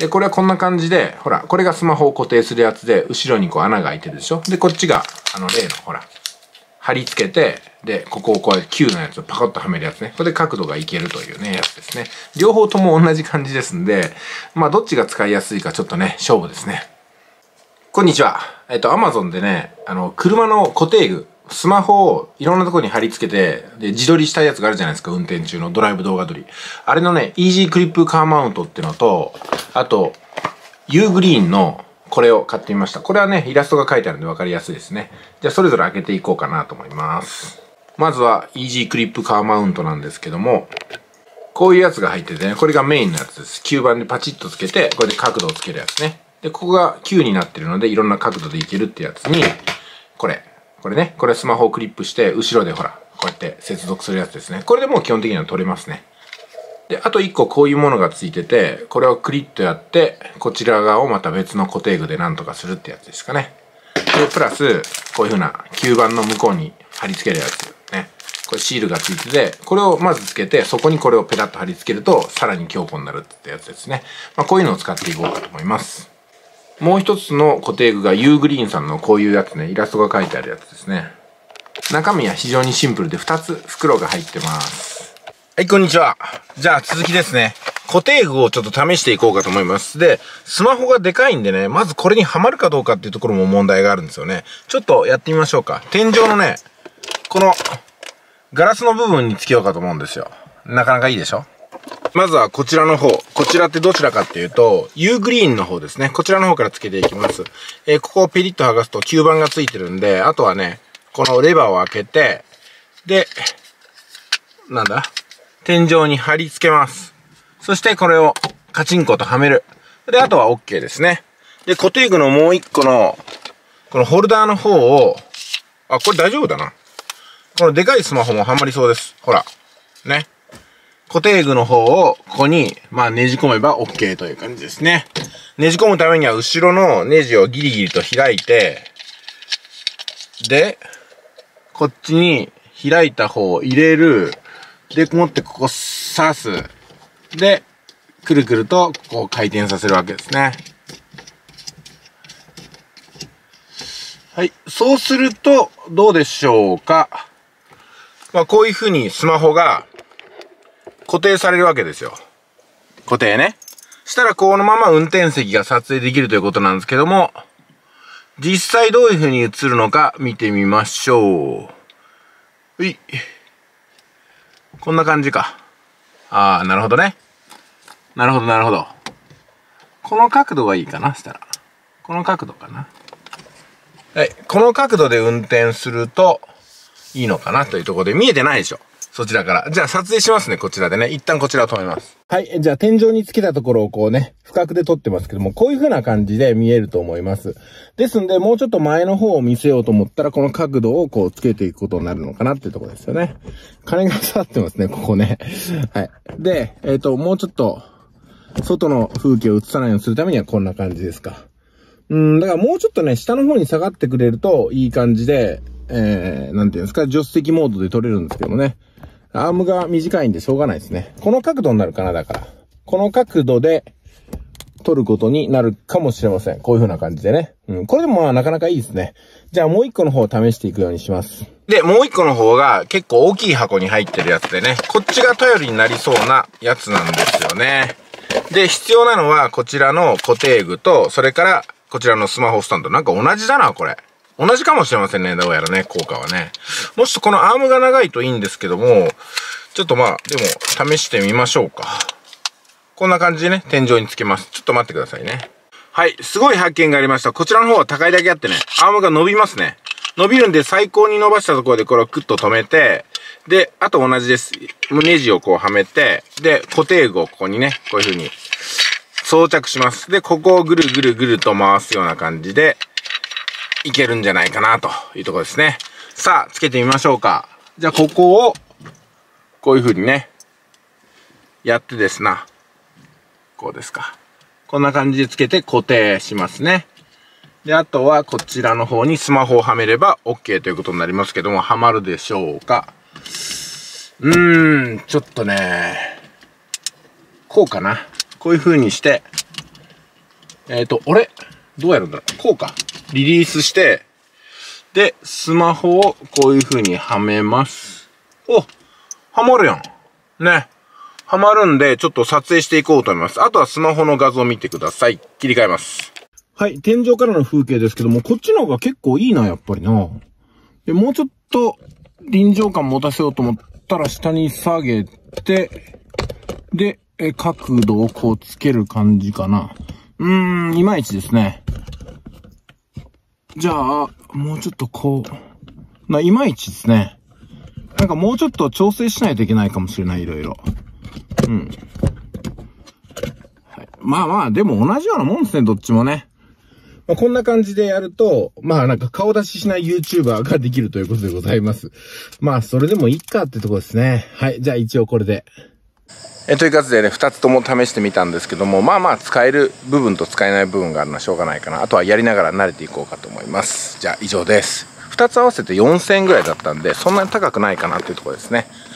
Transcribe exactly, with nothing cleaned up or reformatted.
で、これはこんな感じで、ほら、これがスマホを固定するやつで、後ろにこう穴が開いてるでしょ。で、こっちが、あの、例の、ほら、貼り付けて、で、ここをこう、球のやつをパコッとはめるやつね。これで角度がいけるというね、やつですね。両方とも同じ感じですんで、まあ、どっちが使いやすいかちょっとね、勝負ですね。こんにちは。えっと、Amazon でね、あの、車の固定具、スマホをいろんなところに貼り付けて、で、自撮りしたいやつがあるじゃないですか、運転中のドライブ動画撮り。あれのね、イージークリップカーマウントっていうのと、あと、ユーグリーンのこれを買ってみました。これはね、イラストが書いてあるんで分かりやすいですね。じゃあ、それぞれ開けていこうかなと思います。まずは、イージークリップカーマウントなんですけども、こういうやつが入っててね、これがメインのやつです。吸盤でパチッとつけて、これで角度をつけるやつね。で、ここが球になってるので、いろんな角度でいけるってやつに、これ。これね、これスマホをクリップして、後ろでほら、こうやって接続するやつですね。これでもう基本的には取れますね。で、あと一個こういうものがついてて、これをクリッとやって、こちら側をまた別の固定具でなんとかするってやつですかね。で、プラス、こういう風な吸盤の向こうに貼り付けるやつ。ね。これシールがついてて、これをまずつけて、そこにこれをペタッと貼り付けると、さらに強固になるってやつですね。まあ、こういうのを使っていこうかと思います。もう一つの固定具がユーグリーンさんのこういうやつね、イラストが書いてあるやつですね。中身は非常にシンプルでふたつ袋が入ってます。はい、こんにちは。じゃあ続きですね。固定具をちょっと試していこうかと思います。で、スマホがでかいんでね、まずこれにはまるかどうかっていうところも問題があるんですよね。ちょっとやってみましょうか。天井のね、このガラスの部分につけようかと思うんですよ。なかなかいいでしょ？まずはこちらの方。こちらってどちらかっていうと、ユーグリーンの方ですね。こちらの方から付けていきます。えー、ここをペリッと剥がすと吸盤が付いてるんで、あとはね、このレバーを開けて、で、なんだ？天井に貼り付けます。そしてこれをカチンコとはめる。で、あとは OK ですね。で、固定具のもう一個の、このホルダーの方を、あ、これ大丈夫だな。このでかいスマホもはまりそうです。ほら。ね。固定具の方をここに、まあ、ねじ込めば OK という感じですね。ねじ込むためには後ろのネジをギリギリと開いて、で、こっちに開いた方を入れる。で、持ってここ刺す。で、くるくるとここを回転させるわけですね。はい。そうすると、どうでしょうか。まあ、こういう風にスマホが固定されるわけですよ。固定ね。したらこのまま運転席が撮影できるということなんですけども、実際どういう風に映るのか見てみましょう。うい。こんな感じか。ああ、なるほどね。なるほど、なるほど。この角度がいいかな、したら。この角度かな。はい。この角度で運転するといいのかなというところで見えてないでしょ。そちらから。じゃあ撮影しますね、こちらでね。一旦こちらを止めます。はい。じゃあ天井につけたところをこうね、俯角で撮ってますけども、こういう風な感じで見えると思います。ですんで、もうちょっと前の方を見せようと思ったら、この角度をこうつけていくことになるのかなっていうところですよね。金が刺さってますね、ここね。はい。で、えっと、もうちょっと、外の風景を映さないようにするためにはこんな感じですか。うん、だからもうちょっとね、下の方に下がってくれるといい感じで、えー、なんていうんですか、助手席モードで撮れるんですけどもね。アームが短いんでしょうがないですね。この角度になるかな、だから。この角度で撮ることになるかもしれません。こういう風な感じでね。うん。これでもまあなかなかいいですね。じゃあもう一個の方を試していくようにします。で、もう一個の方が結構大きい箱に入ってるやつでね。こっちが頼りになりそうなやつなんですよね。で、必要なのはこちらの固定具と、それからこちらのスマホスタンド。なんか同じだな、これ。同じかもしれませんね。どうやらね、効果はね。もしこのアームが長いといいんですけども、ちょっとまあ、でも、試してみましょうか。こんな感じでね、天井につけます。ちょっと待ってくださいね。はい、すごい発見がありました。こちらの方は高いだけあってね、アームが伸びますね。伸びるんで、最高に伸ばしたところでこれをクッと止めて、で、あと同じです。ネジをこうはめて、で、固定具をここにね、こういう風に装着します。で、ここをぐるぐるぐると回すような感じで、いけるんじゃないかなというところですね。さあ、つけてみましょうか。じゃあ、ここを、こういう風にね、やってですな。こうですか。こんな感じでつけて固定しますね。で、あとはこちらの方にスマホをはめれば OK ということになりますけども、はまるでしょうか。うーん、ちょっとね、こうかな。こういう風にして、 えっと、俺、どうやるんだろう。こうか。リリースして、で、スマホをこういう風にはめます。お、はまるやん。ね。はまるんで、ちょっと撮影していこうと思います。あとはスマホの画像を見てください。切り替えます。はい、天井からの風景ですけども、こっちの方が結構いいな、やっぱりな。で、もうちょっと臨場感持たせようと思ったら下に下げて、で、え角度をこうつける感じかな。うーん、いまいちですね。じゃあ、もうちょっとこう、な、いまいちですね。なんかもうちょっと調整しないといけないかもしれない、いろいろ。うん。はい、まあまあ、でも同じようなもんですね、どっちもね。まあ、こんな感じでやると、まあなんか顔出ししない YouTuber ができるということでございます。まあそれでもいいかってとこですね。はい、じゃあ一応これで。えということでね、二つとも試してみたんですけども、まあまあ使える部分と使えない部分があるのはしょうがないかな。あとはやりながら慣れていこうかと思います。じゃあ以上です。二つ合わせてよんせんえんぐらいだったんで、そんなに高くないかなっていうところですね。